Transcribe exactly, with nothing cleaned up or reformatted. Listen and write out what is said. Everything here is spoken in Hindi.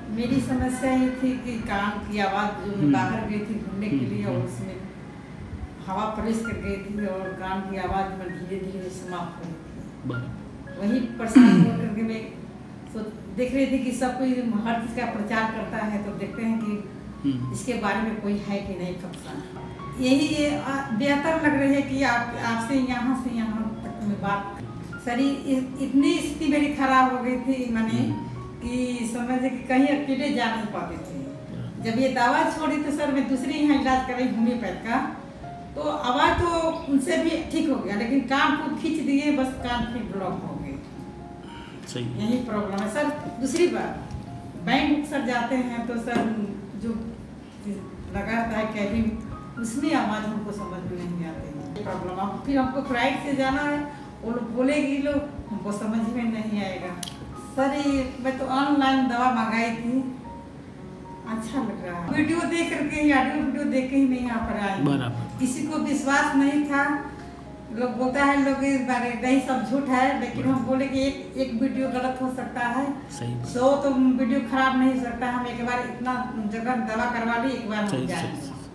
मेरी समस्या ये थी कि कान की आवाज़ जो मैं बाहर गई थी घूमने के लिए और उसमें हवा प्रवेश कर गई थी और कान की आवाज़ में धीरे धीरे समाप्त हो गई थी। वही परेशान होकर के मैं तो देख रही थी कि सब कोई हर चीज़ का प्रचार करता है, तो देखते हैं कि इसके बारे में कोई है कि नहीं कक्षा। यही ये बेहतर लग रही है कि आप आपसे यहाँ से यहाँ तक में बात। शरीर इतनी स्थिति मेरी खराब हो गई थी मैंने कि समझे कि कहीं अकेले जा नहीं पाते थे। जब ये दवा छोड़ी तो सर मैं दूसरी यहाँ इलाज कर रही होम्योपैथ का, तो आवाज़ तो उनसे भी ठीक हो गया, लेकिन कान को खींच दिए, बस कान फिर ब्लॉक हो गए। सही, यही प्रॉब्लम है सर। दूसरी बात, बैंक सर जाते हैं तो सर जो लगाता है कैबिन, उसमें आवाज़ हमको समझ में नहीं आती है प्रॉब्लम। अब फिर हमको फ्लाइट से जाना है, वो लोग बोलेगी लोग, हमको समझ में नहीं आएगा सर। ये मैं तो ऑनलाइन दवा मंगाई थी, अच्छा लग रहा है। वीडियो देख करके ही, ऑडियो वीडियो देख के ही नहीं यहाँ पर आए। किसी को विश्वास नहीं था, लोग बोलता है लोग इस बारे नहीं, सब झूठ है, लेकिन हम बोले कि एक एक वीडियो गलत हो सकता है, सौ तो वीडियो खराब नहीं हो सकता। हम एक बार इतना जगह दवा करवा ली, एक बार हम जाए।